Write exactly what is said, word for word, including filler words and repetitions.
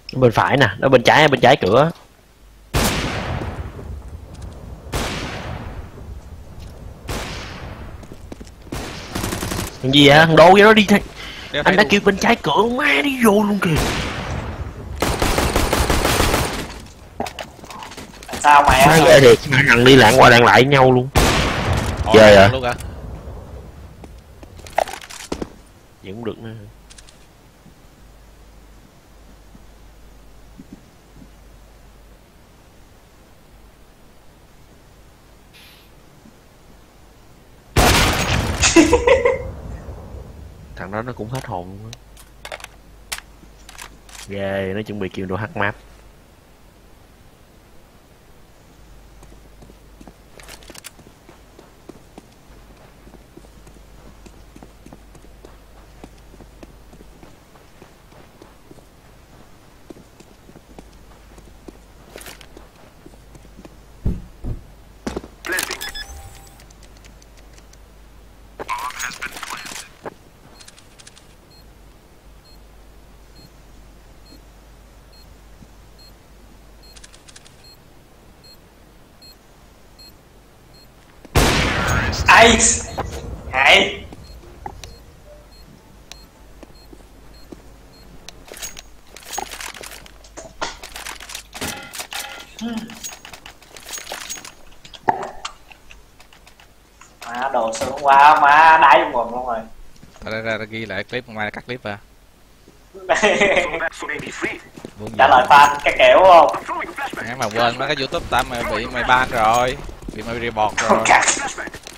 Bên phải nè, nó bên trái bên trái cửa. Cái gì vậy? Thằng Đô vậy nó đi thay. Anh đã kêu bên trái cửa má đi vô luôn kìa. Sao mày má ghê thiệt, hai thằng đi lạng qua lạng lại với nhau luôn. Chơi à? Luôn à? Vẫn cũng được nữa. Thằng đó nó cũng hết hồn luôn á. Ghê, nó chuẩn bị kêu đồ hack map. Ace hãy má đồ sướng quá má đáy quần luôn rồi. Ra ra, ra ghi lại clip, mai cắt clip à. Trả lời fan cái kiểu không? Mà quên mấy cái YouTube tao mày bị mày ban rồi, bị mày report rồi.